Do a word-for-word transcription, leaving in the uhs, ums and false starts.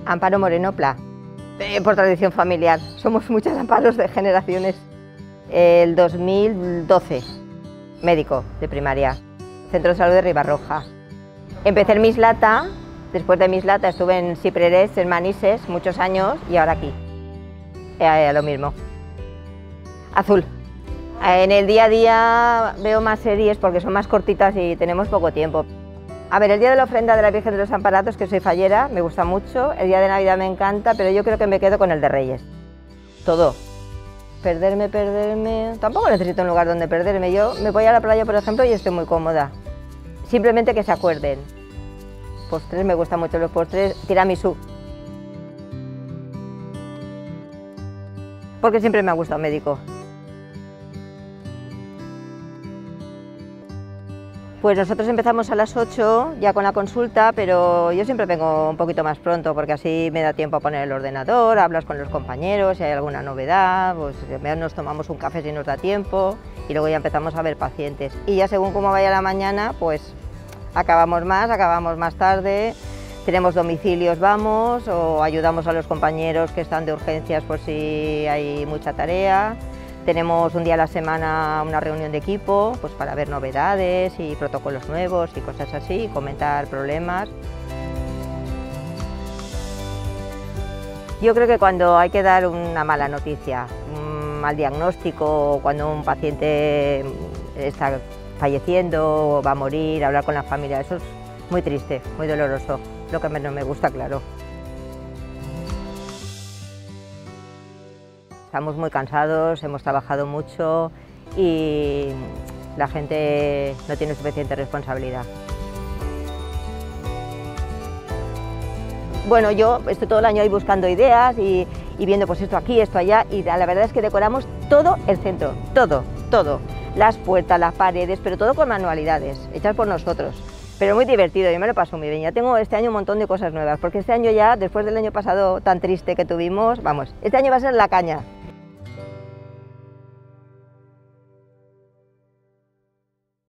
Amparo Moreno Pla, eh, por tradición familiar. Somos muchas Amparos de generaciones. El dos mil doce, médico de primaria, Centro de Salud de Ribarroja. Empecé en Mislata, después de Mislata estuve en Ciprerés, en Manises, muchos años, y ahora aquí, eh, lo mismo. Azul. En el día a día veo más series porque son más cortitas y tenemos poco tiempo. A ver, el día de la ofrenda de la Virgen de los Amparatos, que soy fallera, me gusta mucho. El día de Navidad me encanta, pero yo creo que me quedo con el de Reyes. Todo. Perderme, perderme... Tampoco necesito un lugar donde perderme. Yo me voy a la playa, por ejemplo, y estoy muy cómoda. Simplemente que se acuerden. Postres, me gustan mucho los postres. Tiramisú. Porque siempre me ha gustado médico. Pues nosotros empezamos a las ocho ya con la consulta, pero yo siempre vengo un poquito más pronto porque así me da tiempo a poner el ordenador, hablas con los compañeros, si hay alguna novedad, pues nos tomamos un café si nos da tiempo y luego ya empezamos a ver pacientes. Y ya según cómo vaya la mañana, pues acabamos más, acabamos más tarde, tenemos domicilios, vamos, o ayudamos a los compañeros que están de urgencias por si hay mucha tarea. Tenemos un día a la semana una reunión de equipo pues para ver novedades y protocolos nuevos y cosas así, y comentar problemas. Yo creo que cuando hay que dar una mala noticia, un mal diagnóstico, cuando un paciente está falleciendo o va a morir, hablar con la familia, eso es muy triste, muy doloroso, lo que menos me gusta, claro. Estamos muy cansados, hemos trabajado mucho y la gente no tiene suficiente responsabilidad. Bueno, yo estoy todo el año ahí buscando ideas y, y viendo pues esto aquí, esto allá, y la verdad es que decoramos todo el centro, todo, todo. Las puertas, las paredes, pero todo con manualidades, hechas por nosotros. Pero muy divertido, yo me lo paso muy bien. Ya tengo este año un montón de cosas nuevas, porque este año ya, después del año pasado tan triste que tuvimos, vamos, este año va a ser la caña.